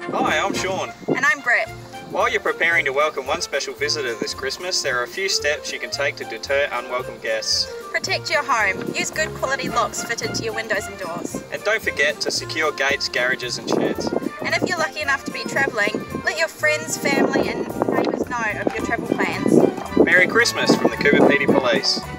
Hi, I'm Sean. And I'm Brett. While you're preparing to welcome one special visitor this Christmas, there are a few steps you can take to deter unwelcome guests. Protect your home. Use good quality locks fitted to your windows and doors. And don't forget to secure gates, garages and sheds. And if you're lucky enough to be travelling, let your friends, family and neighbours know of your travel plans. Merry Christmas from the Coober Pedy Police.